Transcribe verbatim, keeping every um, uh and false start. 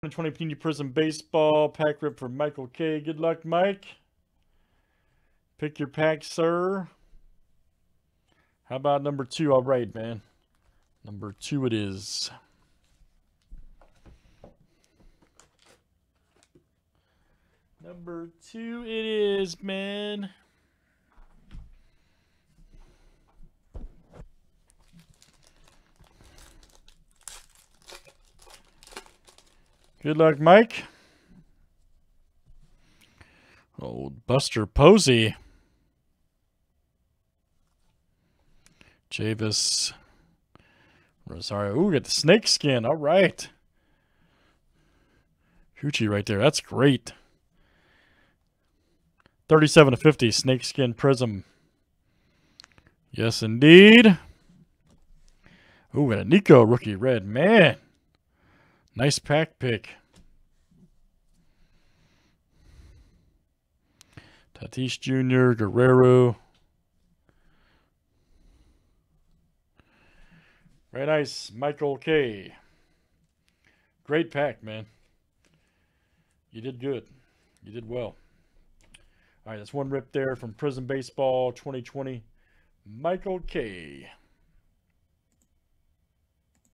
twenty Panini Prizm Baseball pack rip for Michael K. Good luck, Mike. Pick your pack, sir. How about number two? All right, man. Number two it is. Number two it is, man. Good luck, Mike. Old Buster Posey. Javis. Rosario. Ooh, got the snake skin. All right. Hoochie right there. That's great. thirty-seven to fifty. Snakeskin Prizm. Yes, indeed. Ooh, and a Nico rookie red. Man. Nice pack pick. Tatis Junior Guerrero. Very nice. Michael K. Great pack, man. You did good. You did well. All right, that's one rip there from Prizm Baseball twenty twenty. Michael K.